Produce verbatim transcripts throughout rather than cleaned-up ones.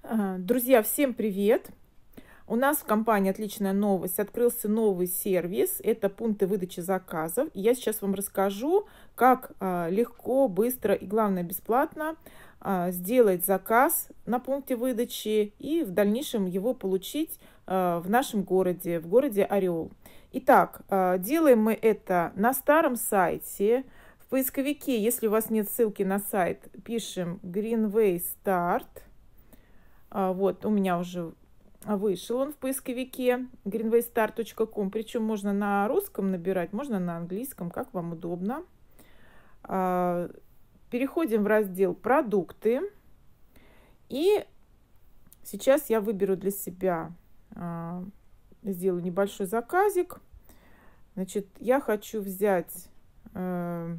А, Друзья, всем привет! У нас в компании отличная новость. Открылся новый сервис. Это пункты выдачи заказов. И я сейчас вам расскажу, как а, легко, быстро и, главное, бесплатно а, сделать заказ на пункте выдачи и в дальнейшем его получить а, в нашем городе, в городе Орел. Итак, а, делаем мы это на старом сайте. В поисковике, если у вас нет ссылки на сайт, пишем Greenway Start. А, Вот, у меня уже вышел он в поисковике greenway start точка com. Причем можно на русском набирать, можно на английском, как вам удобно. А, Переходим в раздел «Продукты». И сейчас я выберу для себя, а, сделаю небольшой заказик. Значит, я хочу взять э,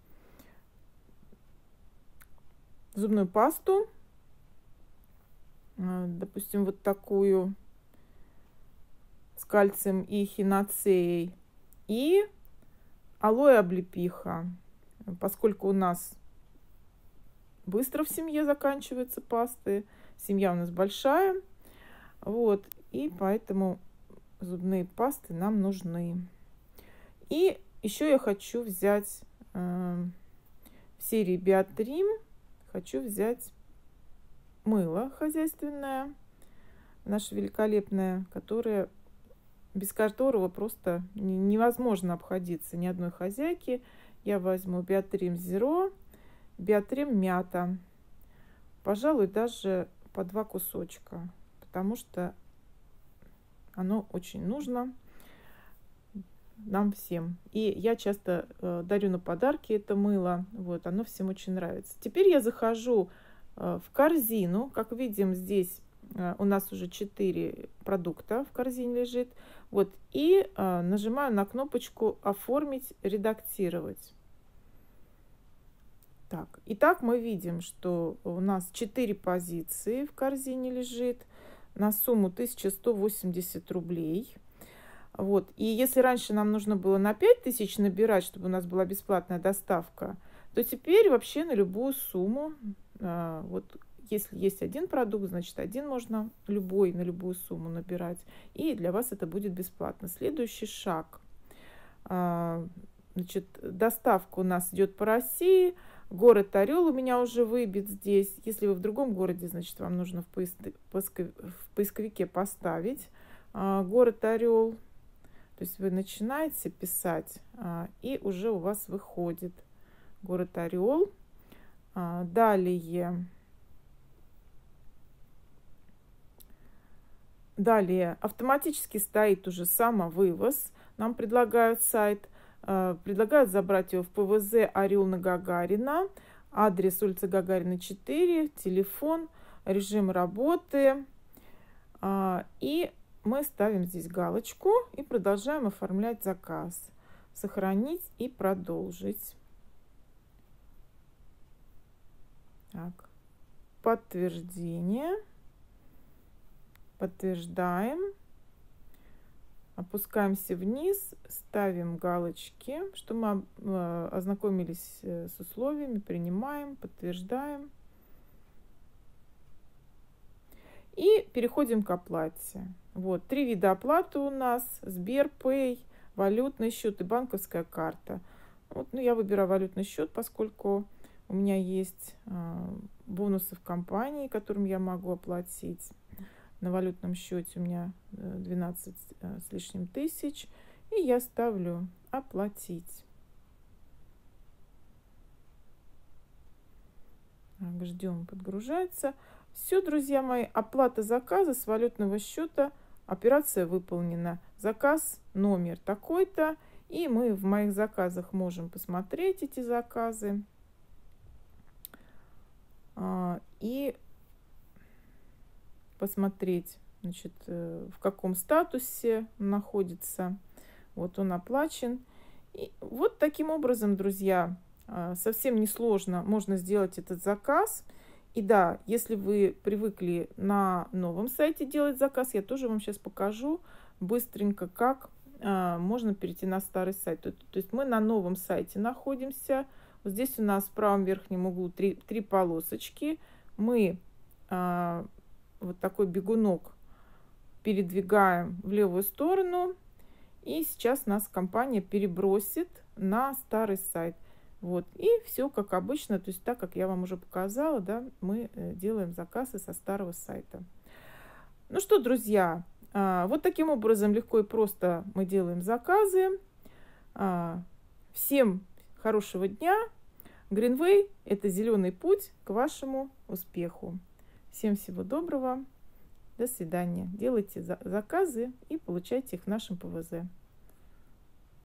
зубную пасту. Допустим, вот такую с кальцием и хиноцеей. И алоэ облепиха. Поскольку у нас быстро в семье заканчиваются пасты, семья у нас большая, вот, и поэтому зубные пасты нам нужны. И еще я хочу взять э, в серии Биотрим, хочу взять мыло хозяйственное, наше великолепное, которое, без которого просто невозможно обходиться ни одной хозяйки. Я возьму Биотрим Zero, Биотрим Мята. Пожалуй, даже по два кусочка, потому что оно очень нужно нам всем. И я часто э, дарю на подарки это мыло. Вот, оно всем очень нравится. Теперь я захожу в корзину. Как видим, здесь у нас уже четыре продукта в корзине лежит. Вот, и нажимаю на кнопочку «Оформить, редактировать». Так, итак, мы видим, что у нас четыре позиции в корзине лежит на сумму тысяча сто восемьдесят рублей. Вот, и если раньше нам нужно было на пять тысяч набирать, чтобы у нас была бесплатная доставка, то теперь вообще на любую сумму, вот если есть один продукт, значит один можно любой на любую сумму набирать, и для вас это будет бесплатно. Следующий шаг. Значит, доставка у нас идет по России. Город Орел у меня уже выбит здесь. Если вы в другом городе, значит вам нужно в поисковике поставить город Орел. То есть вы начинаете писать, и уже у вас выходит город Орел. Далее, далее автоматически стоит уже самовывоз. Нам предлагают сайт. Предлагают забрать его в ПВЗ Орел на Гагарина. Адрес улица Гагарина четыре, телефон, режим работы. И мы ставим здесь галочку и продолжаем оформлять заказ. Сохранить и продолжить. Так. Подтверждение. Подтверждаем. Опускаемся вниз, ставим галочки, что мы ознакомились с условиями, принимаем, подтверждаем. И переходим к оплате. Вот, три вида оплаты у нас: Сберпэй, валютный счет и банковская карта. Вот, ну, я выбираю валютный счет, поскольку у меня есть э, бонусы в компании, которым я могу оплатить. На валютном счете у меня двенадцать э, с лишним тысяч. И я ставлю «Оплатить». Так, ждем, подгружается. Все, друзья мои, оплата заказа с валютного счета. Операция выполнена. Заказ номер такой-то. И мы в моих заказах можем посмотреть эти заказы. А, и посмотреть, значит, в каком статусе он находится. Вот он оплачен. И вот таким образом, друзья, совсем несложно можно сделать этот заказ. И да, если вы привыкли на новом сайте делать заказ, я тоже вам сейчас покажу быстренько, как можно перейти на старый сайт. То, то есть мы на новом сайте находимся. Вот здесь у нас в правом верхнем углу три, три полосочки. Мы вот такой бегунок передвигаем в левую сторону. И сейчас нас компания перебросит на старый сайт. Вот. И все как обычно, то есть так, как я вам уже показала, да, мы делаем заказы со старого сайта. Ну что, друзья, вот таким образом легко и просто мы делаем заказы. Всем хорошего дня. Greenway – это зеленый путь к вашему успеху. Всем всего доброго. До свидания. Делайте заказы и получайте их в нашем ПВЗ.